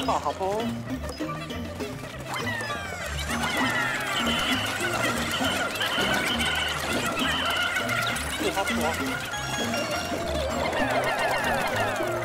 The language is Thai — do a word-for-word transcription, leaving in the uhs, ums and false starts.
ต่อครับผมนี่ครับตัว